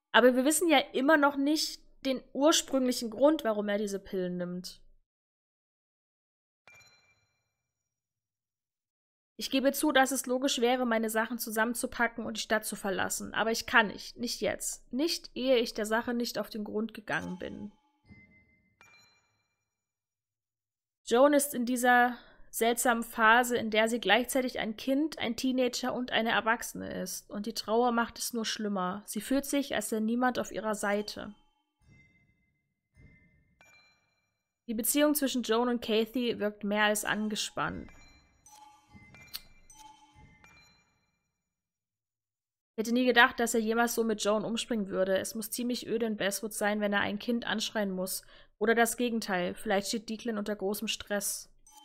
Aber wir wissen ja immer noch nicht den ursprünglichen Grund, warum er diese Pillen nimmt. Ich gebe zu, dass es logisch wäre, meine Sachen zusammenzupacken und die Stadt zu verlassen. Aber ich kann nicht. Nicht jetzt. Nicht, ehe ich der Sache nicht auf den Grund gegangen bin. Joan ist in dieser seltsamen Phase, in der sie gleichzeitig ein Kind, ein Teenager und eine Erwachsene ist. Und die Trauer macht es nur schlimmer. Sie fühlt sich, als sei niemand auf ihrer Seite. Die Beziehung zwischen Joan und Kathy wirkt mehr als angespannt. Ich hätte nie gedacht, dass er jemals so mit Joan umspringen würde. Es muss ziemlich öde in Bestwood sein, wenn er ein Kind anschreien muss. Oder das Gegenteil. Vielleicht steht Declan unter großem Stress.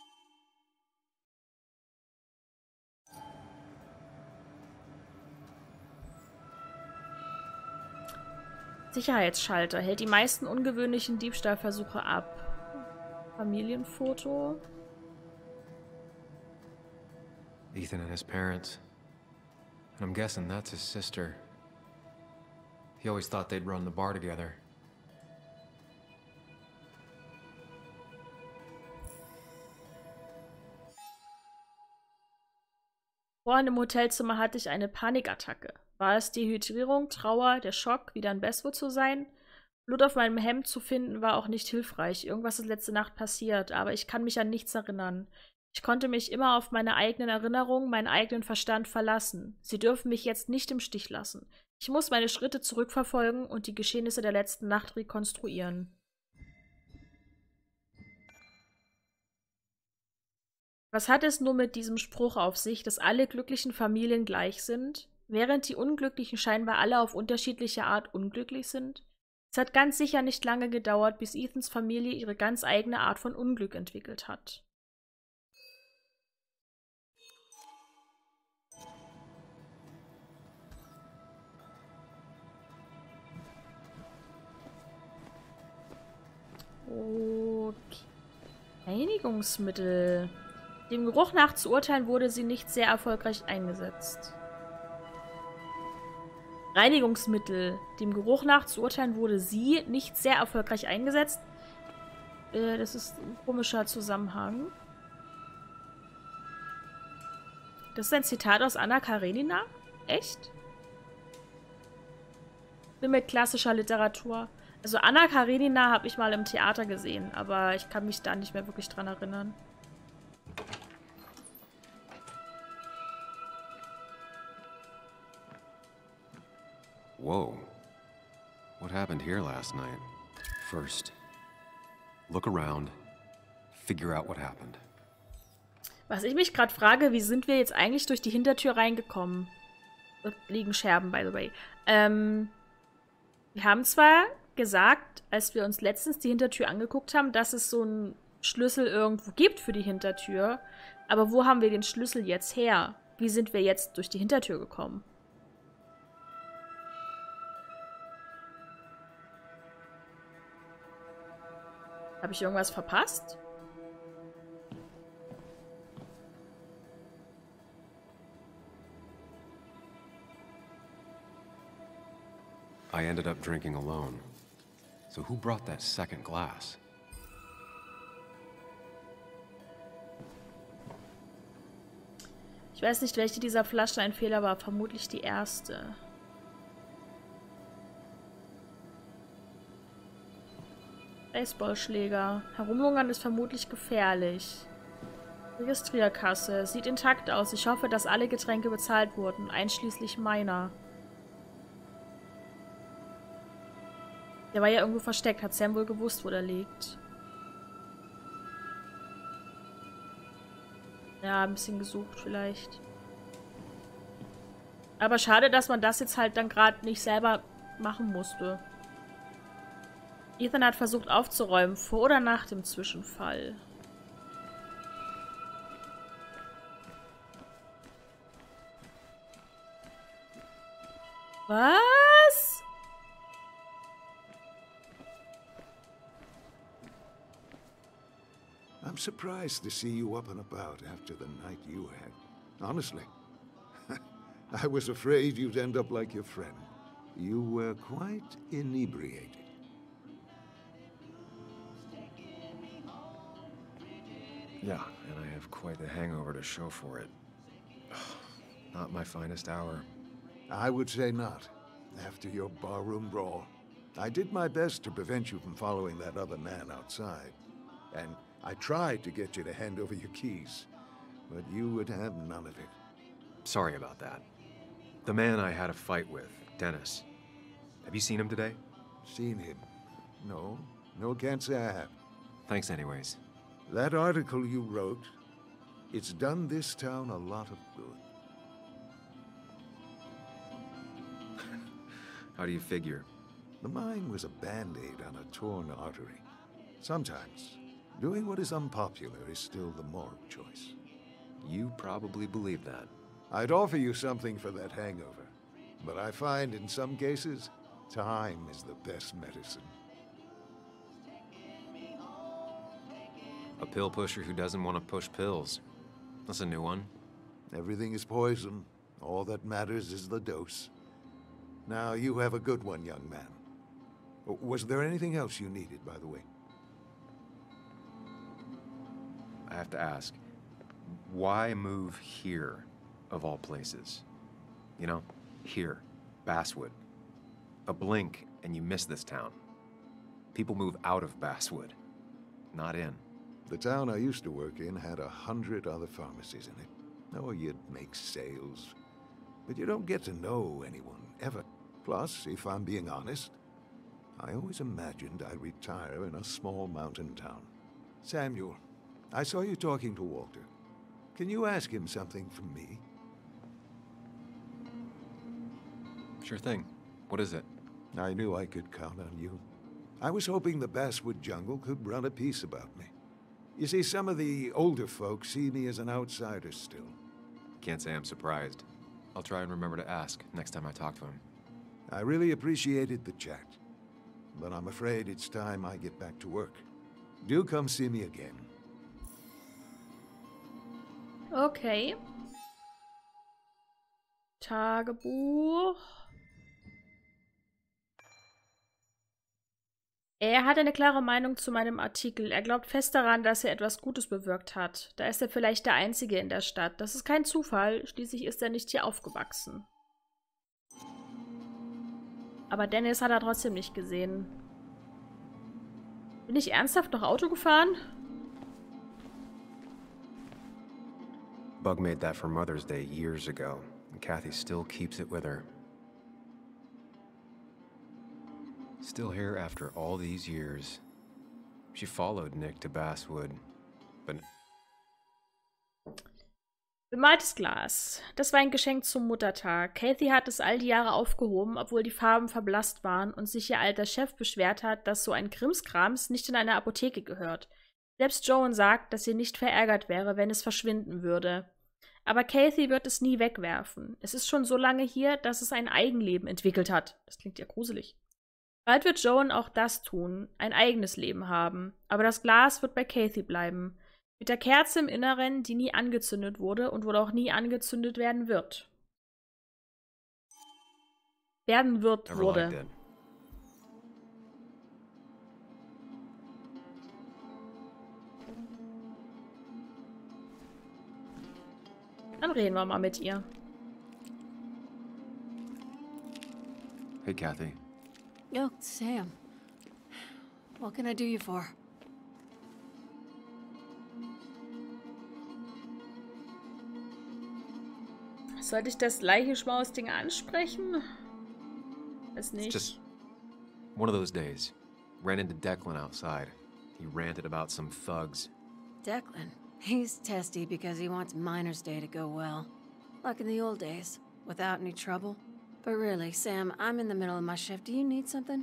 Sicherheitsschalter hält die meisten ungewöhnlichen Diebstahlversuche ab. Familienfoto. Ethan and his parents. And I'm guessing that's his sister. He always thought they'd run the bar together. Vorhin im Hotelzimmer hatte ich eine Panikattacke. War es Dehydrierung, Trauer, der Schock, wieder in Bestwood zu sein? Blut auf meinem Hemd zu finden, war auch nicht hilfreich. Irgendwas ist letzte Nacht passiert, aber ich kann mich an nichts erinnern. Ich konnte mich immer auf meine eigenen Erinnerungen, meinen eigenen Verstand verlassen. Sie dürfen mich jetzt nicht im Stich lassen. Ich muss meine Schritte zurückverfolgen und die Geschehnisse der letzten Nacht rekonstruieren. Was hat es nur mit diesem Spruch auf sich, dass alle glücklichen Familien gleich sind, während die Unglücklichen scheinbar alle auf unterschiedliche Art unglücklich sind? Es hat ganz sicher nicht lange gedauert, bis Ethans Familie ihre ganz eigene Art von Unglück entwickelt hat. Okay. Reinigungsmittel. Dem Geruch nach zu urteilen, wurde sie nicht sehr erfolgreich eingesetzt. Reinigungsmittel. Dem Geruch nach zu urteilen, wurde sie nicht sehr erfolgreich eingesetzt. Das ist ein komischer Zusammenhang. Das ist ein Zitat aus Anna Karenina? Echt? Bin mit klassischer Literatur. Also Anna Karenina habe ich mal im Theater gesehen, aber ich kann mich da nicht mehr wirklich dran erinnern. Whoa. What happened here last night? First, look around, figure out what happened. Was ich mich gerade frage, wie sind wir jetzt eigentlich durch die Hintertür reingekommen? Dort liegen Scherben, by the way. Wir haben zwar gesagt, als wir uns letztens die Hintertür angeguckt haben, dass es so einen Schlüssel irgendwo gibt für die Hintertür. Aber wo haben wir den Schlüssel jetzt her? Wie sind wir jetzt durch die Hintertür gekommen? Habe ich irgendwas verpasst? I ended up drinking alone. So who brought that second glass? Ich weiß nicht, welche dieser Flaschen ein Fehler war. Vermutlich die erste. Baseballschläger. Herumlungern ist vermutlich gefährlich. Registrierkasse. Sieht intakt aus. Ich hoffe, dass alle Getränke bezahlt wurden, einschließlich meiner. Der war ja irgendwo versteckt. Hat Sam wohl gewusst, wo der liegt. Ja, ein bisschen gesucht vielleicht. Aber schade, dass man das jetzt halt dann gerade nicht selber machen musste. Ethan hat versucht aufzuräumen, vor oder nach dem Zwischenfall. Was? I'm surprised to see you up and about after the night you had. Honestly. I was afraid you'd end up like your friend. You were quite inebriated. Yeah, and I have quite the hangover to show for it. Not my finest hour. I would say not, after your barroom brawl. I did my best to prevent you from following that other man outside. And I tried to get you to hand over your keys, but you would have none of it. Sorry about that. The man I had a fight with, Dennis. Have you seen him today? Seen him? No. No, can't say I have. Thanks anyways. That article you wrote, it's done this town a lot of good. How do you figure? The mine was a band-aid on a torn artery. Sometimes, doing what is unpopular is still the moral choice. You probably believe that. I'd offer you something for that hangover, but I find in some cases, time is the best medicine. A pill pusher who doesn't want to push pills. That's a new one. Everything is poison. All that matters is the dose. Now, you have a good one, young man. Was there anything else you needed, by the way? I have to ask, why move here, of all places? You know, here, Basswood. A blink and you miss this town. People move out of Basswood, not in. The town I used to work in had 100 other pharmacies in it. Oh, you'd make sales. But you don't get to know anyone, ever. Plus, if I'm being honest, I always imagined I'd retire in a small mountain town. Samuel, I saw you talking to Walter. Can you ask him something from me? Sure thing. What is it? I knew I could count on you. I was hoping the Basswood jungle could run a piece about me. You see, some of the older folks see me as an outsider still. Can't say I'm surprised. I'll try and remember to ask next time I talk to him. I really appreciated the chat, but I'm afraid it's time I get back to work. Do come see me again. Okay. Tagebuch. Er hat eine klare Meinung zu meinem Artikel. Er glaubt fest daran, dass er etwas Gutes bewirkt hat. Da ist er vielleicht der Einzige in der Stadt. Das ist kein Zufall. Schließlich ist er nicht hier aufgewachsen. Aber Dennis hat er trotzdem nicht gesehen. Bin ich ernsthaft noch Auto gefahren? Bug made that for Mother's Day years ago, and Kathy still keeps it with her. Still here after all these years. She followed Nick to Basswood, but... Bemaltes Glas. Das war ein Geschenk zum Muttertag. Kathy hat es all die Jahre aufgehoben, obwohl die Farben verblasst waren und sich ihr alter Chef beschwert hat, dass so ein Krimskrams nicht in eine Apotheke gehört. Selbst Joan sagt, dass sie nicht verärgert wäre, wenn es verschwinden würde. Aber Kathy wird es nie wegwerfen. Es ist schon so lange hier, dass es ein Eigenleben entwickelt hat. Das klingt ja gruselig. Bald wird Joan auch das tun, ein eigenes Leben haben. Aber das Glas wird bei Kathy bleiben. Mit der Kerze im Inneren, die nie angezündet wurde und wohl auch nie angezündet werden wird. Wurde. Dann reden wir mal mit ihr. Hey, Kathy. Oh, Sam. What can I do you for? Sollte ich das Leichenschmaus-Ding ansprechen? Weiß nicht. It's just one of those days. Ran into Declan outside. He ranted about some thugs. Declan. He's testy because he wants Miner's Day to go well. Like in the old days, without any trouble. But really, Sam, I'm in the middle of my shift. Do you need something?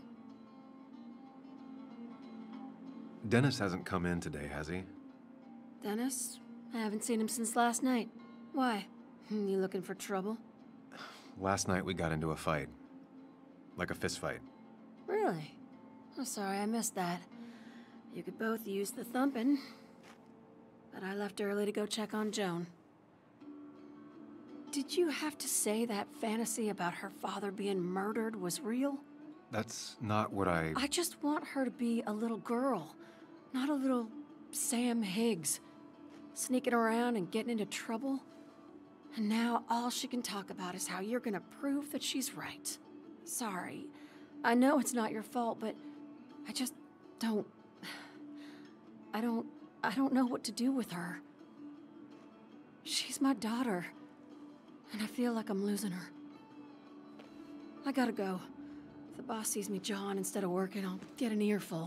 Dennis hasn't come in today, has he? Dennis? I haven't seen him since last night. Why? You looking for trouble? Last night we got into a fight. Like a fist fight. Really? I'm sorry I missed that. You could both use the thumping. But I left early to go check on Joan. Did you have to say that fantasy about her father being murdered was real? That's not what I just want her to be a little girl, not a little Sam Higgs, sneaking around and getting into trouble. And now all she can talk about is how you're gonna prove that she's right. Sorry. I know it's not your fault, but I just don't... I don't know what to do with her. She's my daughter, and I feel like I'm losing her. I gotta go. If the boss sees me jawing instead of working, I'll get an earful.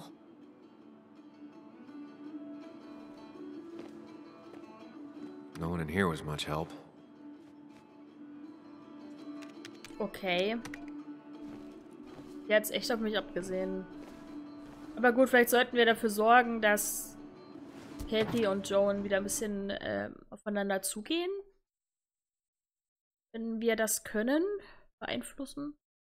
No one in here was much help. Okay. Die hat's echt auf mich abgesehen. Aber gut, vielleicht sollten wir dafür sorgen, dass Kathy und Joan wieder ein bisschen aufeinander zugehen. Wenn wir das können, beeinflussen.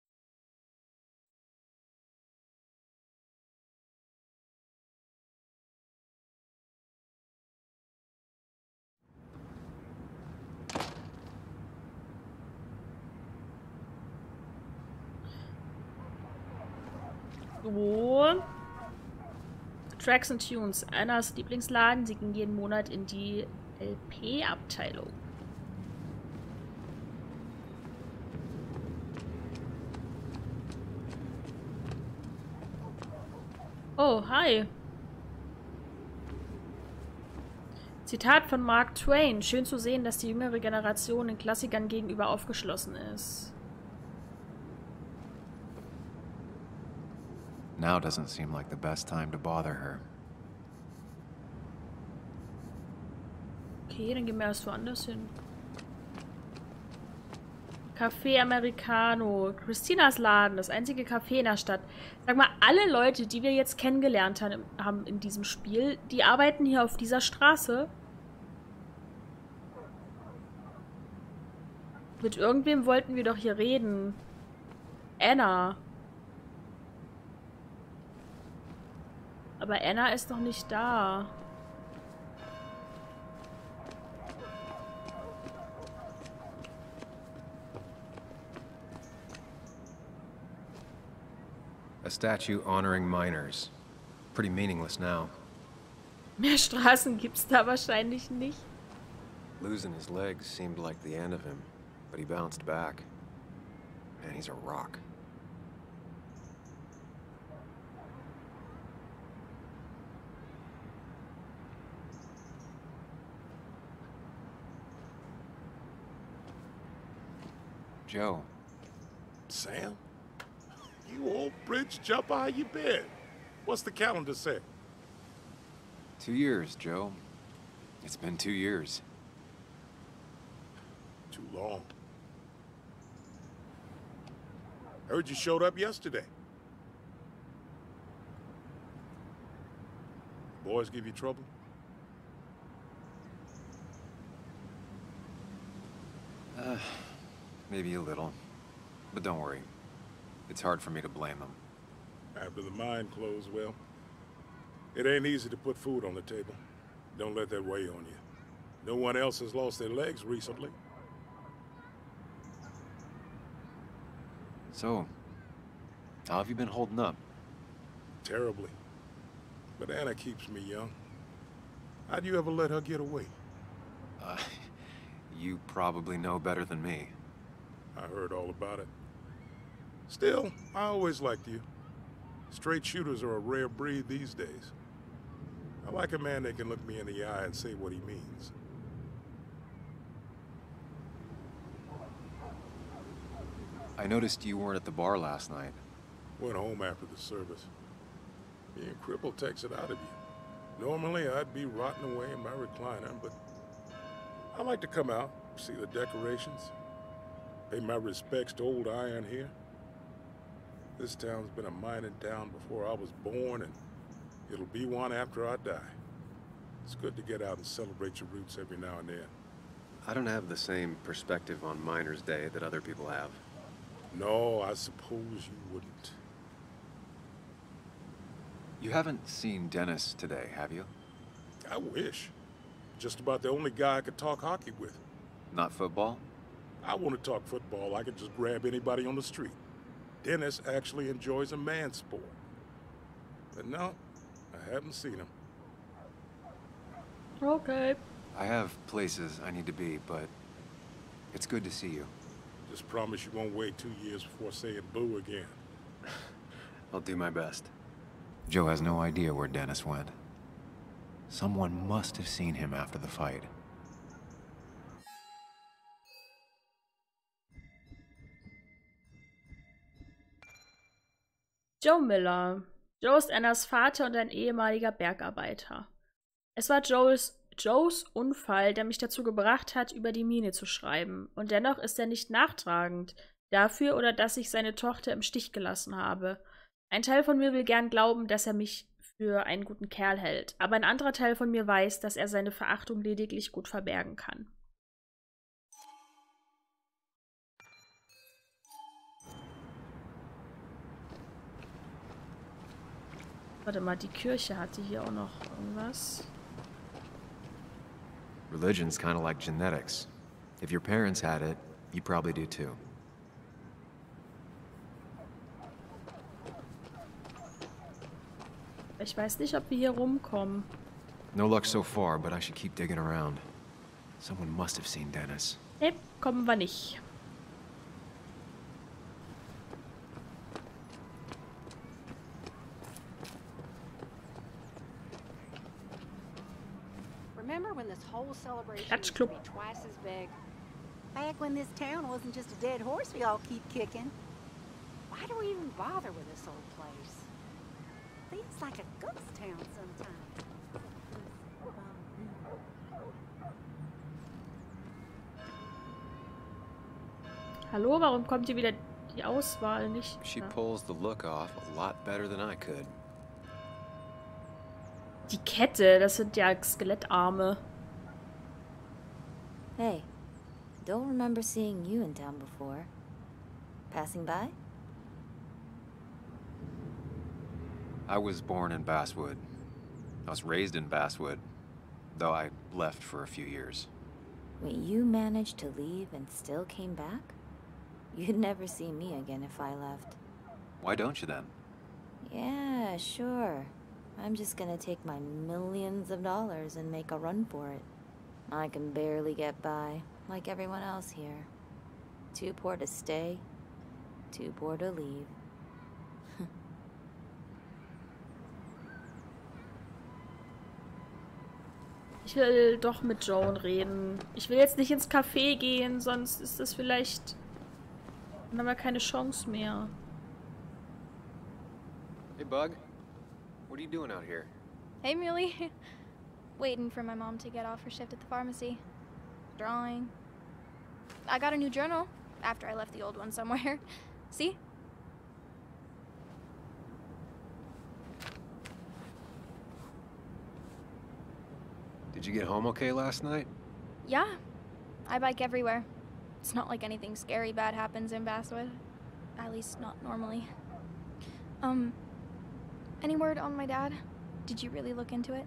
So. Tracks and Tunes. Annas Lieblingsladen. Sie ging jeden Monat in die LP-Abteilung. Oh, hi. Zitat von Mark Twain. Schön zu sehen, dass die jüngere Generation den Klassikern gegenüber aufgeschlossen ist. Now doesn't seem like the best time to bother her. Okay, dann gehen wir erst woanders hin. Café Americano. Christinas Laden, das einzige Café in der Stadt. Sag mal, alle Leute, die wir jetzt kennengelernt haben in diesem Spiel, die arbeiten hier auf dieser Straße. Mit irgendwem wollten wir doch hier reden. Anna. Aber Anna ist noch nicht da. A statue honoring miners. Pretty meaningless now. Mehr Straßen gibt's da wahrscheinlich nicht. Losing his legs seemed like the end of him, but he bounced back. Man, he's a rock. Joe. Sam? You old bridge jumper, how you been? What's the calendar say? 2 years, Joe. It's been 2 years. Too long. Heard you showed up yesterday. Boys give you trouble? Maybe a little. But don't worry. It's hard for me to blame them. After the mine closed, well, it ain't easy to put food on the table. Don't let that weigh on you. No one else has lost their legs recently. So, how have you been holding up? Terribly. But Anna keeps me young. How'd you ever let her get away? You probably know better than me. I heard all about it. Still, I always liked you. Straight shooters are a rare breed these days. I like a man that can look me in the eye and say what he means. I noticed you weren't at the bar last night. Went home after the service. Being crippled takes it out of you. Normally, I'd be rotting away in my recliner, but I like to come out, see the decorations, pay my respects to old Iron here. This town's been a mining town before I was born, and it'll be one after I die. It's good to get out and celebrate your roots every now and then. I don't have the same perspective on Miners' Day that other people have. No, I suppose you wouldn't. You haven't seen Dennis today, have you? I wish. Just about the only guy I could talk hockey with. Not football? I want to talk football, I could just grab anybody on the street. Dennis actually enjoys a man's sport. But no, I haven't seen him. Okay. I have places I need to be, but it's good to see you. Just promise you won't wait 2 years before saying boo again. I'll do my best. Joe has no idea where Dennis went. Someone must have seen him after the fight. Joe Miller. Joe ist Annas Vater und ein ehemaliger Bergarbeiter. Es war Joes Unfall, der mich dazu gebracht hat, über die Mine zu schreiben. Und dennoch ist er nicht nachtragend dafür oder dass ich seine Tochter im Stich gelassen habe. Ein Teil von mir will gern glauben, dass er mich für einen guten Kerl hält. Aber ein anderer Teil von mir weiß, dass er seine Verachtung lediglich gut verbergen kann. Warte mal, die Kirche hatte hier auch noch irgendwas. Religion's kind of like genetics. If your parents had it, you probably do too. Ich weiß nicht, ob wir hier rumkommen. No luck so far, but I should keep digging around. Someone must have seen Dennis. Nee, kommen wir nicht. Remember when this whole celebration Klatsch used to Club. be twice as big? Back when this town wasn't just a dead horse we all keep kicking. Why do we even bother with this old place? Feels like a ghost town sometimes. Hallo, warum kommt hier wieder die Auswahl nicht? She Ja. pulls the look off a lot better than I could. Die Kette, das sind ja Skelettarme. Hey, don't remember seeing you in town before. Passing by? I was born in Basswood. I was raised in Basswood, though I left for a few years. Wait, you managed to leave and still came back? You'd never see me again if I left. Why don't you then? Yeah, sure. I'm just gonna take my millions of dollars and make a run for it. I can barely get by, like everyone else here. Too poor to stay, too poor to leave. Ich will doch mit Joan reden. Ich will jetzt nicht ins Café gehen, sonst ist das vielleicht... Dann haben wir keine Chance mehr. Hey, Bug. What are you doing out here? Hey, Muley. Waiting for my mom to get off her shift at the pharmacy. Drawing. I got a new journal after I left the old one somewhere. See? Did you get home okay last night? Yeah. I bike everywhere. It's not like anything scary bad happens in Basswood. At least not normally. Any word on my dad? Did you really look into it?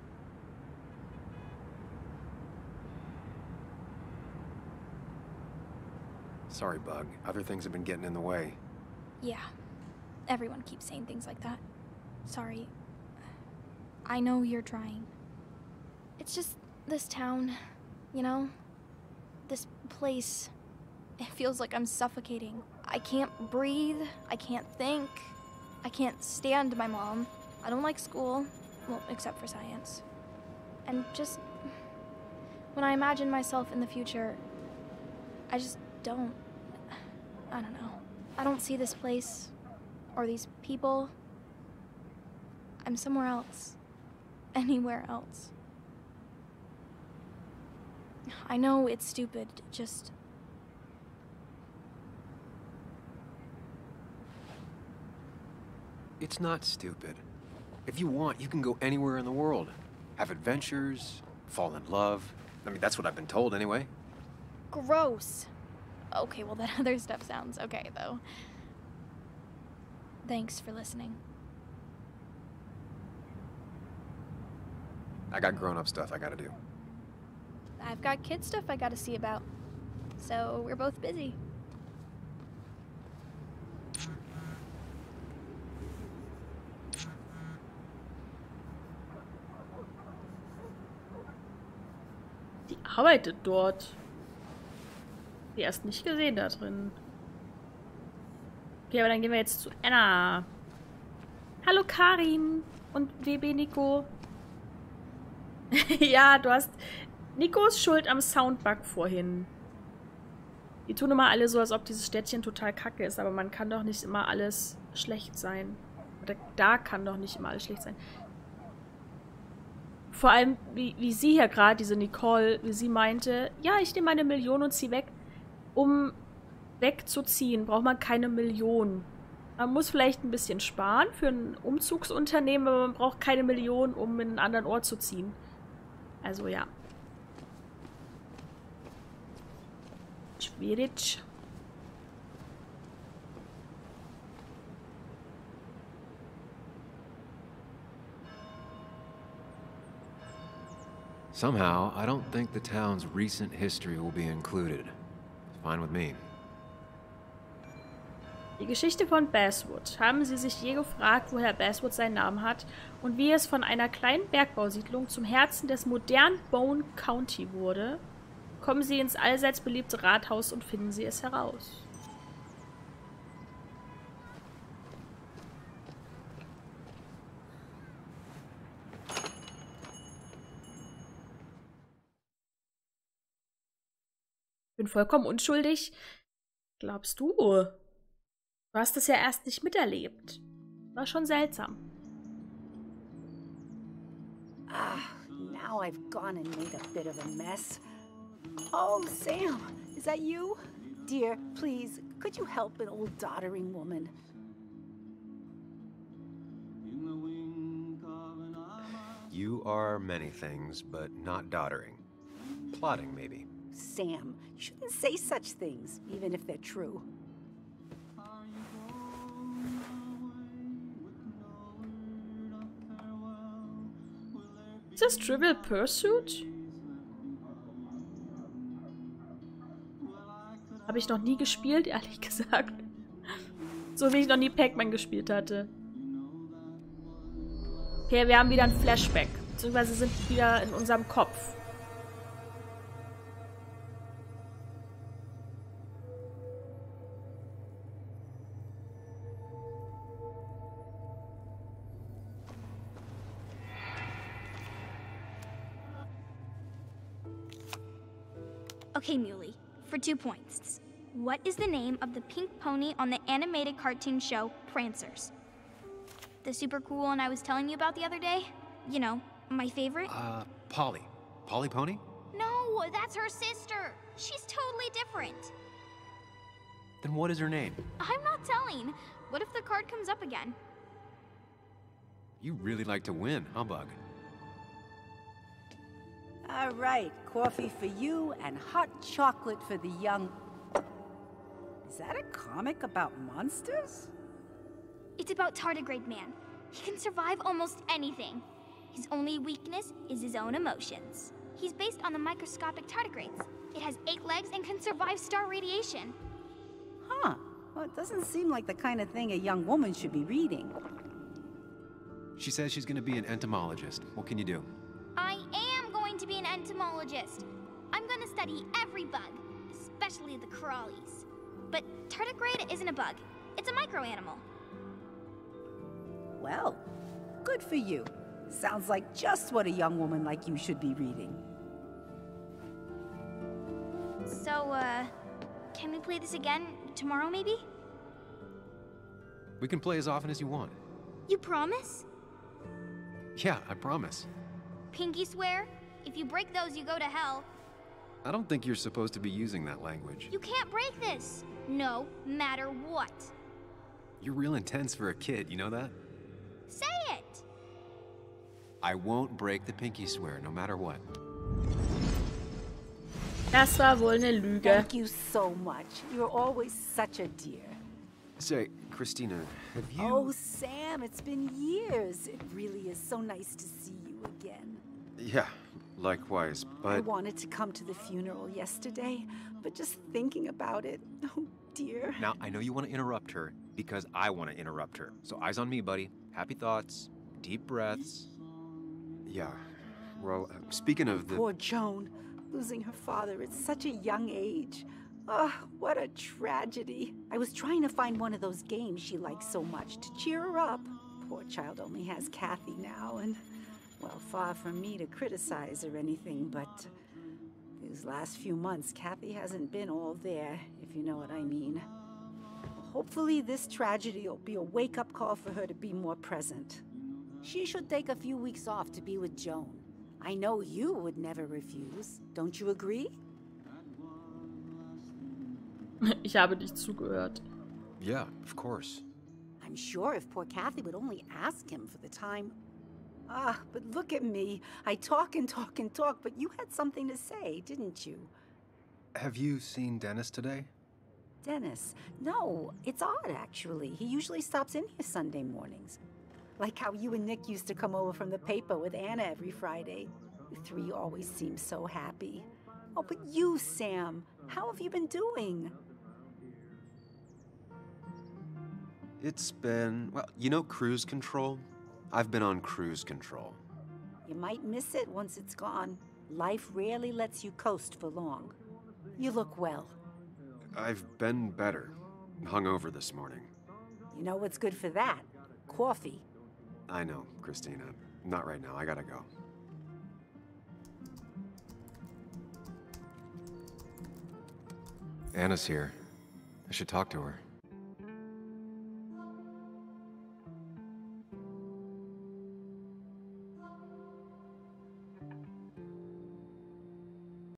Sorry, Bug. Other things have been getting in the way. Yeah. Everyone keeps saying things like that. Sorry. I know you're trying. It's just this town, you know? This place. It feels like I'm suffocating. I can't breathe. I can't think. I can't stand my mom. I don't like school. Well, except for science. And just... when I imagine myself in the future, I just don't... I don't know. I don't see this place or these people. I'm somewhere else. Anywhere else. I know it's stupid, just... It's not stupid. If you want, you can go anywhere in the world. Have adventures, fall in love. I mean, that's what I've been told anyway. Gross. Okay, well, that other stuff sounds okay, though. Thanks for listening. I got grown-up stuff I gotta do. I've got kid stuff I gotta see about. so we're both busy. Die arbeitet dort. Die erst nicht gesehen da drin. Okay, aber dann gehen wir jetzt zu Anna. Hallo Karin und WB Nico. Ja, du hast... Nico ist schuld am Soundbug vorhin. Die tun immer alle so, als ob dieses Städtchen total kacke ist, aber man kann doch nicht immer alles schlecht sein. Oder da kann doch nicht immer alles schlecht sein. Vor allem, wie sie hier gerade, diese Nicole, wie sie meinte, ja, ich nehme eine Million und ziehe weg. Um wegzuziehen, braucht man keine Million. Man muss vielleicht ein bisschen sparen für ein Umzugsunternehmen, aber man braucht keine Million, um in einen anderen Ort zu ziehen. Also ja. Schwierig. Somehow, I don't think the town's recent history will be included. Fine with me. Die Geschichte von Basswood. Haben Sie sich je gefragt, woher Basswood seinen Namen hat und wie es von einer kleinen Bergbausiedlung zum Herzen des modernen Bone County wurde? Kommen Sie ins allseits beliebte Rathaus und finden Sie es heraus. Ich bin vollkommen unschuldig. Glaubst du? Du hast es ja erst nicht miterlebt. War schon seltsam. Ah, now I've gone and made a bit of a mess. Oh, Sam, is that you? Dear, please, could you help an old doddering woman? You are many things, but not doddering. Plotting, maybe. Sam, you shouldn't say such things, even if they're true. Ist das Trivial Pursuit? Habe ich noch nie gespielt, ehrlich gesagt. So wie ich noch nie Pac-Man gespielt hatte. Okay, wir haben wieder ein Flashback. Beziehungsweise sind wieder in unserem Kopf. Okay, Muley, for 2 points. What is the name of the pink pony on the animated cartoon show, Prancers? The super cool one I was telling you about the other day? You know, my favorite? Polly. Polly Pony? No, that's her sister. She's totally different. Then what is her name? I'm not telling. What if the card comes up again? You really like to win, huh, Bug? All right, coffee for you and hot chocolate for the young... Is that a comic about monsters? It's about Tardigrade Man. He can survive almost anything. His only weakness is his own emotions. He's based on the microscopic tardigrades. It has 8 legs and can survive star radiation. Huh. Well, it doesn't seem like the kind of thing a young woman should be reading. She says she's gonna be an entomologist. What can you do? I am going to be an entomologist. I'm going to study every bug, especially the crawlies. But tardigrade isn't a bug. It's a microanimal. Well, good for you. Sounds like just what a young woman like you should be reading. So, can we play this again tomorrow, maybe? We can play as often as you want. You promise? Yeah, I promise. Pinky swear? If you break those, you go to hell. I don't think you're supposed to be using that language. You can't break this. No matter what. You're real intense for a kid, you know that? Say it! I won't break the pinky swear, no matter what. Das war wohl eine Lüge. Thank you so much. You're always such a dear. Say, Christina, have you... Oh, Sam, it's been years. It really is so nice to see you again. Yeah, Likewise, I but wanted to come to the funeral yesterday, but just thinking about it, oh dear. now I know you want to interrupt her because I want to interrupt her. So eyes on me, buddy. Happy thoughts, deep breaths. Yeah. Well, speaking of the... Poor Joan, losing her father at such a young age. Ah, what a tragedy. I was trying to find one of those games she likes so much to cheer her up. Poor child only has Kathy now, and, well, far from me to criticize or anything, but these last few months, Kathy hasn't been all there, if you know what I mean. Hopefully this tragedy will be a wake-up call for her to be more present. She should take a few weeks off to be with Joan. I know you would never refuse. Don't you agree? Ich habe nicht zugehört. Yeah, of course. I'm sure if poor Kathy would only ask him for the time. Ah, but look at me. I talk and talk and talk, but you had something to say, didn't you? Have you seen Dennis today? Dennis? No, it's odd, actually. He usually stops in here Sunday mornings. Like how you and Nick used to come over from the paper with Anna every Friday. You three always seem so happy. Oh, but you, Sam, how have you been doing? It's been, well, you know cruise control? I've been on cruise control. You might miss it once it's gone. Life rarely lets you coast for long. You look well. I've been better. Hungover this morning. You know what's good for that? Coffee. I know, Christina. Not right now. I gotta go. Anna's here. I should talk to her.